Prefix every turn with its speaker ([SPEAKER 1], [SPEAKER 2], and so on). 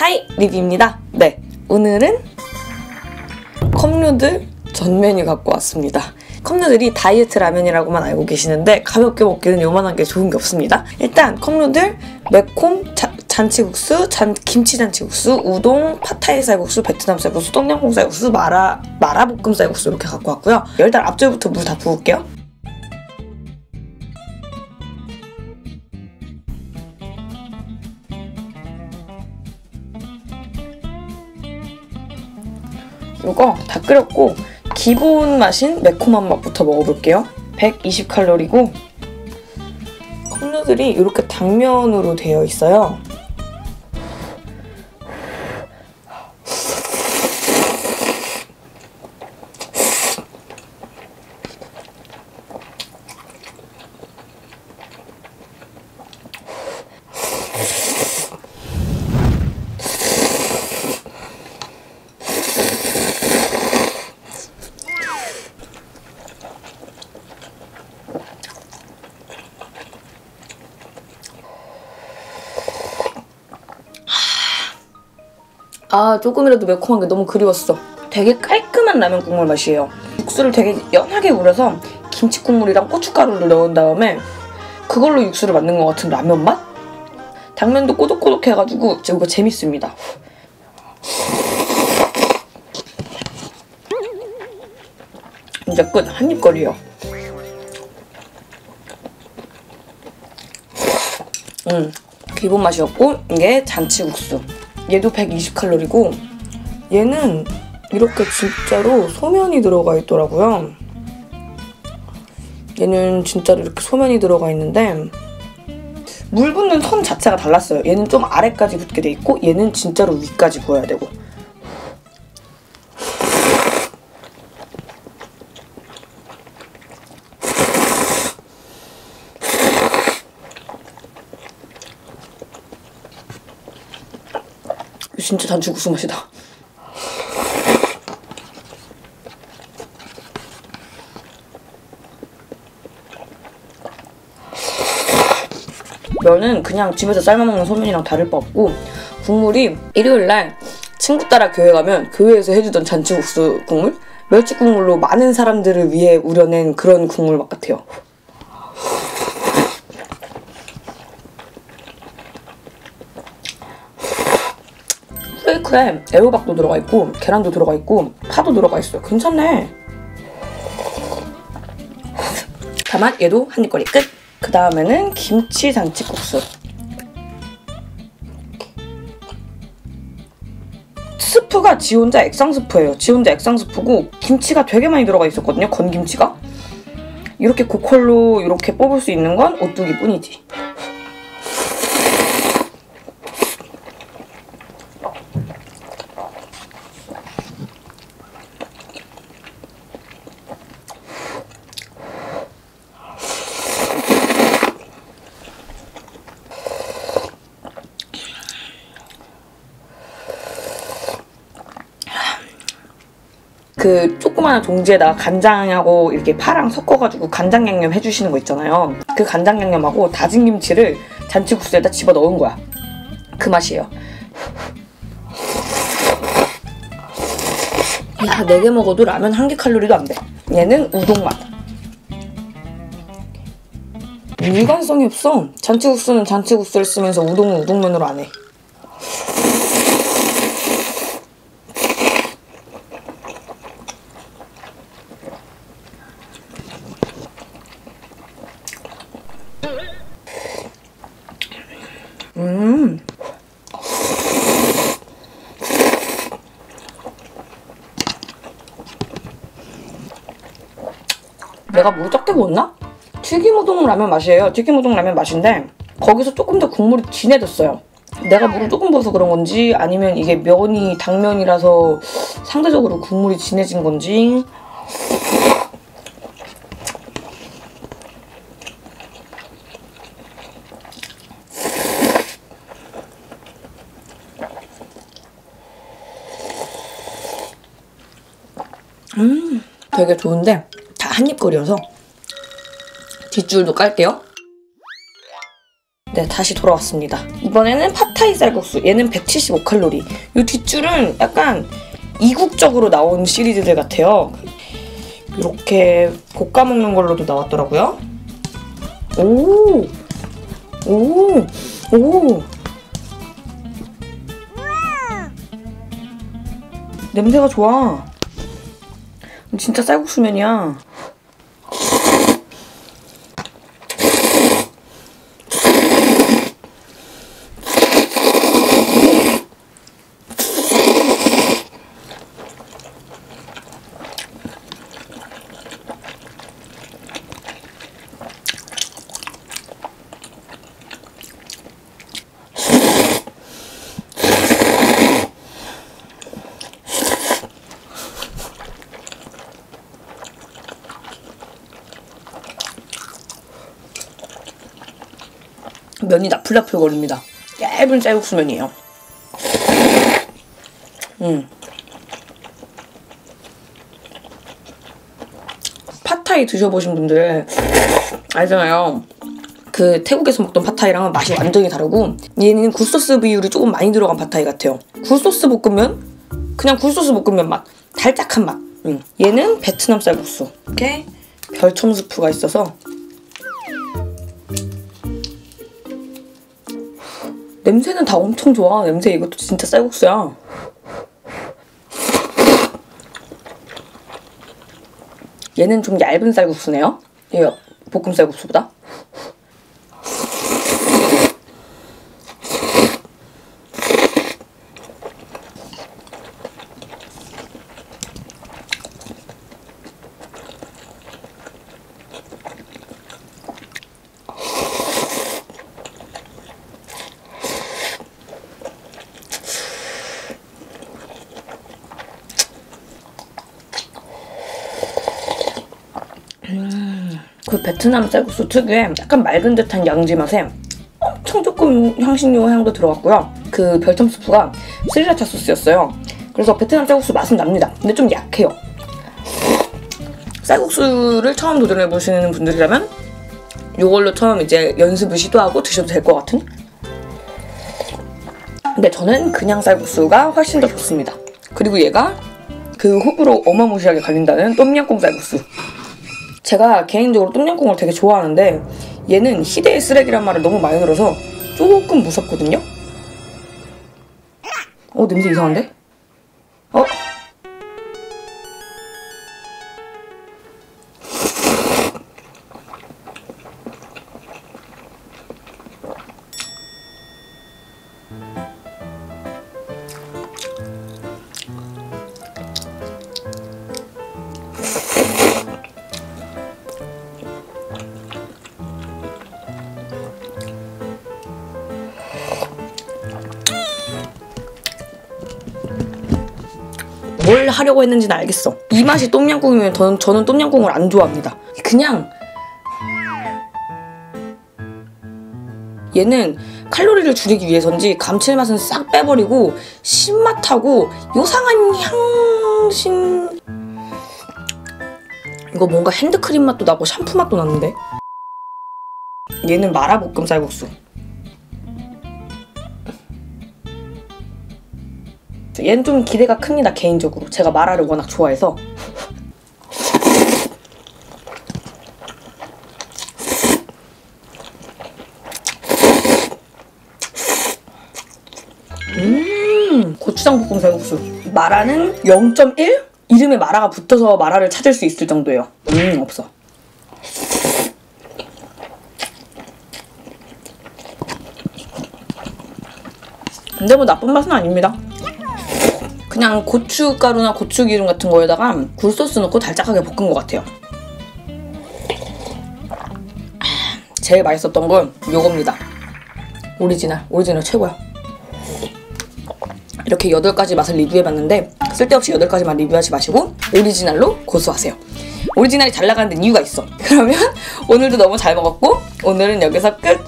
[SPEAKER 1] 하이 리뷰입니다. 네, 오늘은 컵누들 전 메뉴 갖고 왔습니다. 컵누들이 다이어트 라면이라고만 알고 계시는데 가볍게 먹기는 요만한 게 좋은 게 없습니다. 일단 컵누들, 매콤 잔치국수, 김치 잔치국수, 우동, 팟타이 쌀국수, 베트남 쌀국수, 똠양꿍 쌀국수, 마라볶음 쌀국수 이렇게 갖고 왔고요. 일단 앞줄부터 물 다 부을게요. 이거 다 끓였고 기본 맛인 매콤한 맛부터 먹어볼게요. 120칼로리고 컵누들이 이렇게 당면으로 되어 있어요. 조금이라도 매콤한 게 너무 그리웠어. 되게 깔끔한 라면 국물 맛이에요. 육수를 되게 연하게 우려서 김치 국물이랑 고춧가루를 넣은 다음에 그걸로 육수를 만든 것 같은 라면 맛? 당면도 꼬독꼬독해가지고 이거 재밌습니다. 이제 끝. 한입거리요. 기본 맛이었고 이게 잔치국수. 얘도 120칼로리고 얘는 이렇게 진짜로 소면이 들어가 있더라고요. 얘는 진짜로 이렇게 소면이 들어가 있는데 물 붓는 선 자체가 달랐어요. 얘는 좀 아래까지 붓게 돼 있고 얘는 진짜로 위까지 부어야 되고. 진짜 잔치국수 맛이다. 면은 그냥 집에서 삶아먹는 소면이랑 다를 바 없고 국물이 일요일날 친구 따라 교회 가면 교회에서 해주던 잔치국수 국물? 멸치 국물로 많은 사람들을 위해 우려낸 그런 국물 맛 같아요. 프레이크에 애호박도 들어가 있고 계란도 들어가 있고 파도 들어가 있어요. 괜찮네. 다만 얘도 한입거리 끝. 그 다음에는 김치 잔치국수. 스프가 지 혼자 액상스프예요. 지 혼자 액상스프고 김치가 되게 많이 들어가 있었거든요. 건김치가. 이렇게 고퀄로 이렇게 뽑을 수 있는 건 오뚜기 뿐이지. 그 조그마한 종지에다가 간장하고 이렇게 파랑 섞어가지고 간장 양념 해주시는 거 있잖아요. 그 간장 양념하고 다진 김치를 잔치국수에다 집어 넣은 거야. 그 맛이에요. 야, 4개 먹어도 라면 1개 칼로리도 안 돼. 얘는 우동 맛. 일관성이 없어. 잔치국수는 잔치국수를 쓰면서 우동은 우동면으로 안 해. 내가 물 적게 부었나? 튀김우동 라면 맛이에요. 튀김우동 라면 맛인데 거기서 조금 더 국물이 진해졌어요. 내가 물을 조금 부어서 그런 건지 아니면 이게 면이 당면이라서 상대적으로 국물이 진해진 건지. 되게 좋은데 다 한입거리여서 뒷줄도 깔게요. 네, 다시 돌아왔습니다. 이번에는 팟타이 쌀국수. 얘는 175칼로리. 이 뒷줄은 약간 이국적으로 나온 시리즈들 같아요. 이렇게 볶아 먹는 걸로도 나왔더라고요. 오! 오! 오! 냄새가 좋아. 진짜 쌀국수면이야. 면이 나풀나풀 거립니다. 얇은 쌀국수면이에요. 팟타이 드셔보신 분들 알잖아요. 그 태국에서 먹던 팟타이랑은 맛이 완전히 다르고 얘는 굴소스 비율이 조금 많이 들어간 팟타이 같아요. 굴소스 볶음면? 그냥 굴소스 볶음면 맛. 달짝한 맛. 얘는 베트남 쌀국수. 이렇게 별첨 스프가 있어서 냄새는 다 엄청 좋아. 냄새 이것도 진짜 쌀국수야. 얘는 좀 얇은 쌀국수네요. 얘 볶음 쌀국수보다. 그 베트남 쌀국수 특유의 약간 맑은 듯한 양지 맛에 엄청 조금 향신료 향도 들어갔고요. 그 별첨 스프가 스리라차 소스였어요. 그래서 베트남 쌀국수 맛은 납니다. 근데 좀 약해요. 쌀국수를 처음 도전해보시는 분들이라면 이걸로 처음 이제 연습을 시도하고 드셔도 될 것 같은? 근데 저는 그냥 쌀국수가 훨씬 더 좋습니다. 그리고 얘가 그 호불호 어마무시하게 갈린다는 똠양꿍 쌀국수. 제가 개인적으로 똠양꿍을 되게 좋아하는데 얘는 희대의 쓰레기란 말을 너무 많이 들어서 조금 무섭거든요? 냄새 이상한데? 뭘 하려고 했는지는 알겠어. 이 맛이 똠양꿍이면 저는 똠양꿍을 안 좋아합니다. 그냥 얘는 칼로리를 줄이기 위해서인지 감칠맛은 싹 빼버리고 신맛하고 요상한 향신... 이거 뭔가 핸드크림 맛도 나고 샴푸 맛도 나는데? 얘는 마라볶음 쌀국수. 얘는 좀 기대가 큽니다, 개인적으로. 제가 마라를 워낙 좋아해서. 고추장 볶음 쌀국수. 마라는 0.1? 이름에 마라가 붙어서 마라를 찾을 수 있을 정도예요. 없어. 근데 뭐 나쁜 맛은 아닙니다. 그냥 고춧가루나 고추기름 같은 거에다가 굴소스 넣고 달짝하게 볶은 것 같아요. 제일 맛있었던 건 요겁니다. 오리지널 최고야. 이렇게 8가지 맛을 리뷰해봤는데 쓸데없이 8가지 맛 리뷰하지 마시고 오리지널로 고수하세요. 오리지널이 잘 나가는 데는 이유가 있어. 그러면 오늘도 너무 잘 먹었고 오늘은 여기서 끝!